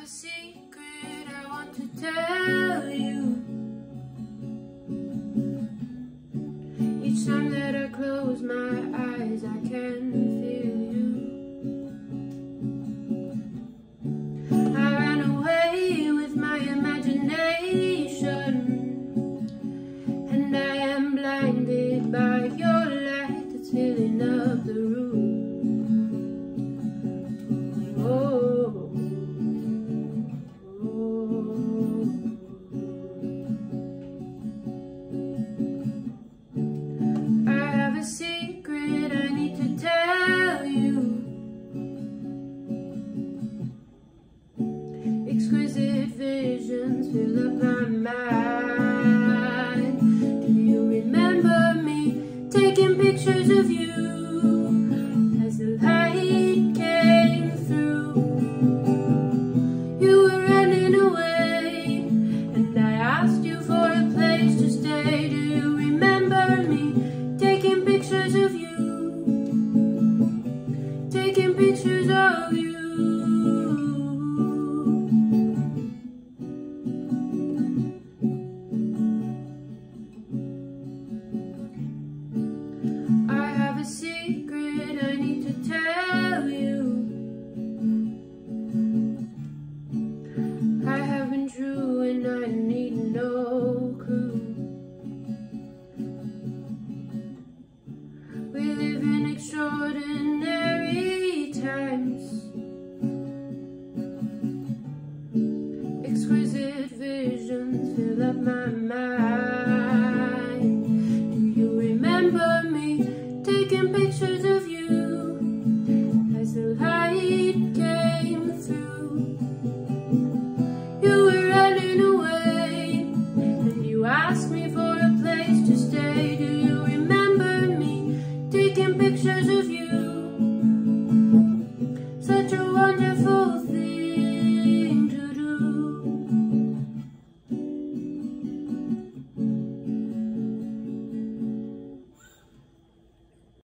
secret I want to tell you. Each time that I close my eyes, I can feel you. I ran away with my imagination, and I am blinded by your light that's filling up the room. A secret I need to tell you. Exquisite visions fill up my mind. Do you remember me taking pictures of you as the light came through? You were running away, and I asked you for a place to stay. Do you remember me taking pictures of you, taking pictures of you? I have a secret I need to tell you. I have been true and I need no clue. We live in extraordinary times. Exquisite visions fill up my mind. Do you remember me taking pictures of you as the light came through? You were running away, and you asked me for a place to stay. Do you remember me taking pictures of you